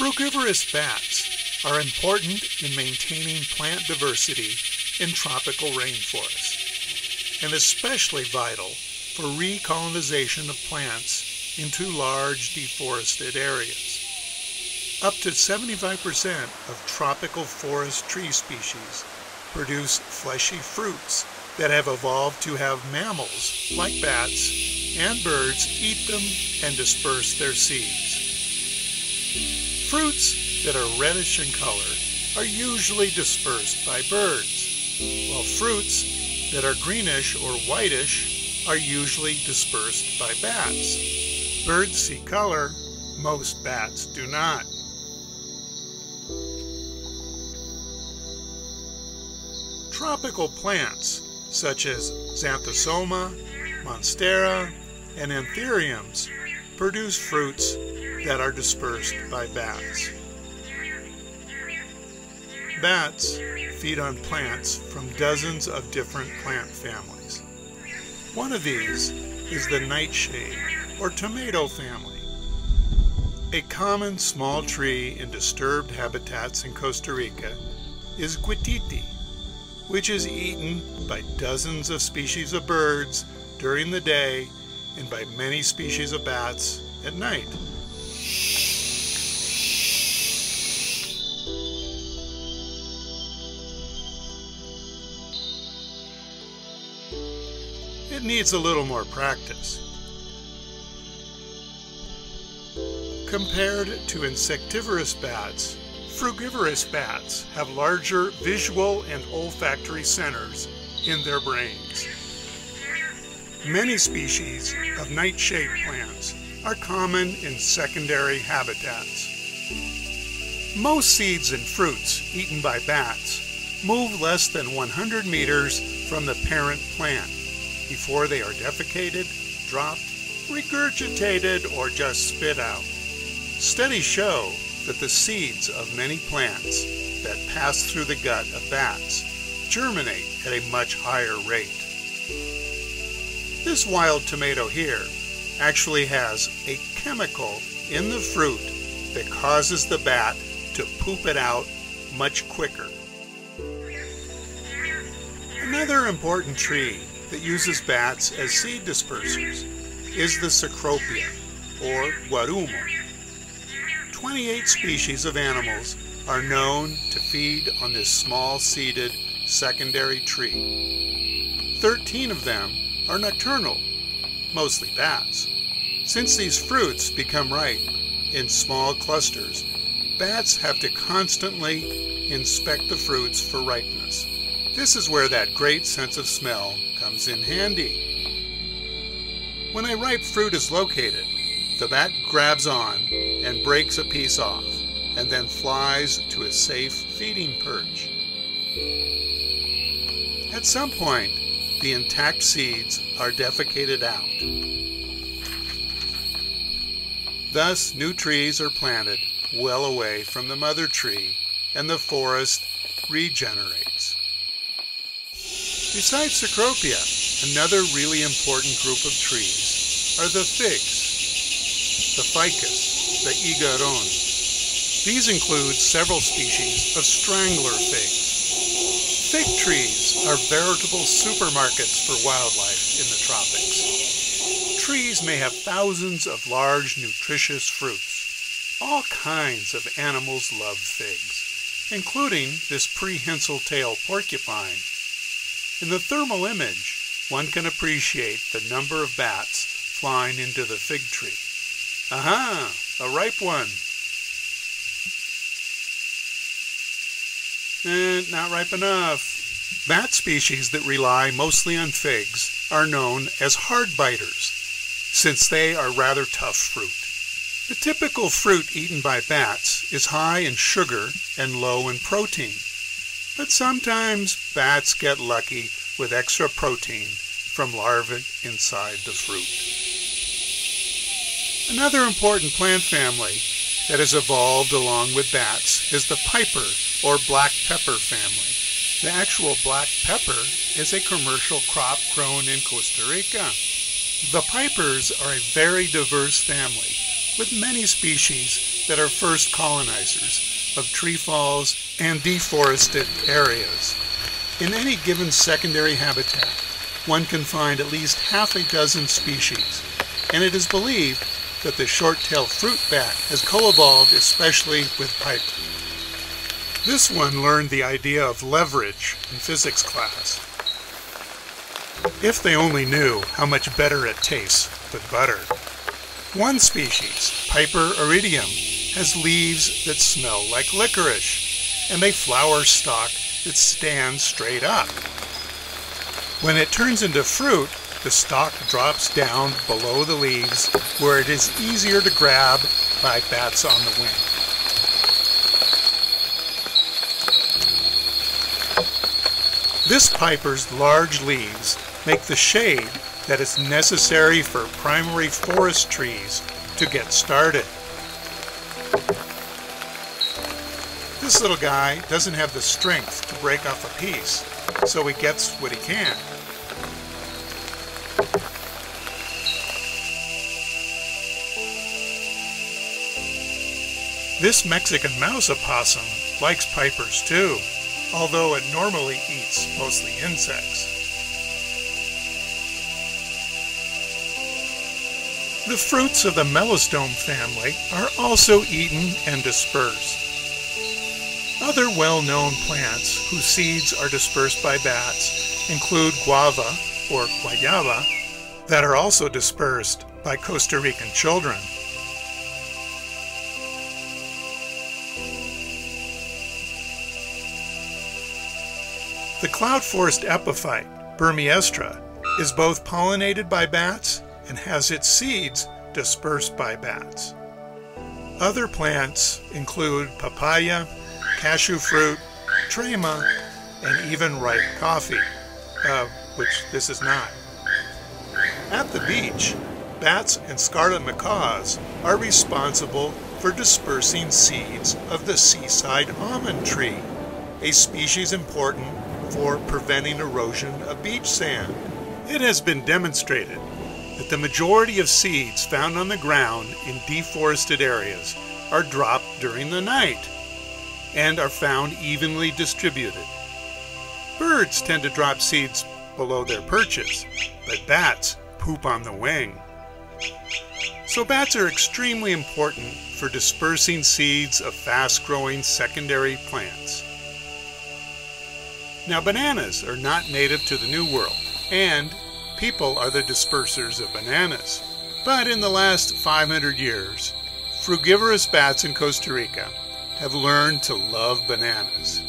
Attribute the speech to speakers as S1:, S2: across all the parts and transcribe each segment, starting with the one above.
S1: Frugivorous bats are important in maintaining plant diversity in tropical rainforests, and especially vital for recolonization of plants into large deforested areas. Up to 75% of tropical forest tree species produce fleshy fruits that have evolved to have mammals, like bats, and birds eat them and disperse their seeds. Fruits that are reddish in color are usually dispersed by birds, while fruits that are greenish or whitish are usually dispersed by bats. Birds see color, most bats do not. Tropical plants such as Xanthosoma, Monstera, and Anthuriums produce fruits that are dispersed by bats. Bats feed on plants from dozens of different plant families. One of these is the nightshade or tomato family. A common small tree in disturbed habitats in Costa Rica is guititi, which is eaten by dozens of species of birds during the day and by many species of bats at night. It needs a little more practice. Compared to insectivorous bats, frugivorous bats have larger visual and olfactory centers in their brains. Many species of nightshade plants are common in secondary habitats. Most seeds and fruits eaten by bats move less than 100 meters from the parent plant before they are defecated, dropped, regurgitated, or just spit out. Studies show that the seeds of many plants that pass through the gut of bats germinate at a much higher rate. This wild tomato here actually has a chemical in the fruit that causes the bat to poop it out much quicker. Another important tree that uses bats as seed dispersers is the Cecropia, or guarumo. 28 species of animals are known to feed on this small-seeded secondary tree. 13 of them are nocturnal, mostly bats. Since these fruits become ripe in small clusters, bats have to constantly inspect the fruits for ripeness. This is where that great sense of smell comes in handy. When a ripe fruit is located, the bat grabs on and breaks a piece off, and then flies to a safe feeding perch. At some point, the intact seeds are defecated out. Thus, new trees are planted well away from the mother tree, and the forest regenerates. Besides Cecropia, another really important group of trees are the figs, the ficus, the higueron. These include several species of strangler figs. Fig trees are veritable supermarkets for wildlife in the tropics. Trees may have thousands of large, nutritious fruits. All kinds of animals love figs, including this prehensile tail porcupine. In the thermal image, one can appreciate the number of bats flying into the fig tree. Aha! A ripe one. Not ripe enough. Bat species that rely mostly on figs are known as hard biters, since they are rather tough fruit. The typical fruit eaten by bats is high in sugar and low in protein. But sometimes bats get lucky with extra protein from larvae inside the fruit. Another important plant family that has evolved along with bats is the piper or black pepper family. The actual black pepper is a commercial crop grown in Costa Rica. The pipers are a very diverse family with many species that are first colonizers of tree falls and deforested areas. In any given secondary habitat, one can find at least half a dozen species, and it is believed that the short-tailed fruit bat has co-evolved especially with pipe. This one learned the idea of leverage in physics class. If they only knew how much better it tastes with butter. One species, Piper iridium, has leaves that smell like licorice, and a flower stalk that stands straight up. When it turns into fruit, the stalk drops down below the leaves where it is easier to grab by bats on the wing. This piper's large leaves make the shade that is necessary for primary forest trees to get started. This little guy doesn't have the strength to break off a piece, so he gets what he can. This Mexican mouse opossum likes pipers too, although it normally eats mostly insects. The fruits of the melastome family are also eaten and dispersed. Other well-known plants whose seeds are dispersed by bats include guava or guayaba that are also dispersed by Costa Rican children. The cloud forest epiphyte, Burmiestra, is both pollinated by bats and has its seeds dispersed by bats. Other plants include papaya, cashew fruit, trema, and even ripe coffee, which this is not. At the beach, bats and scarlet macaws are responsible for dispersing seeds of the seaside almond tree, a species important for preventing erosion of beach sand. It has been demonstrated that the majority of seeds found on the ground in deforested areas are dropped during the night and are found evenly distributed. Birds tend to drop seeds below their perches, but bats poop on the wing. So bats are extremely important for dispersing seeds of fast-growing secondary plants. Now, bananas are not native to the New World, and people are the dispersers of bananas. But in the last 500 years, frugivorous bats in Costa Rica have learned to love bananas.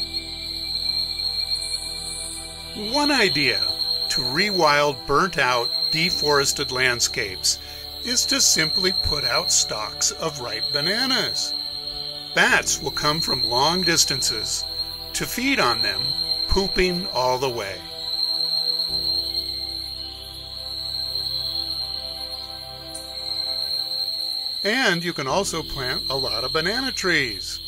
S1: One idea to rewild burnt-out, deforested landscapes is to simply put out stalks of ripe bananas. Bats will come from long distances to feed on them, pooping all the way. And you can also plant a lot of banana trees.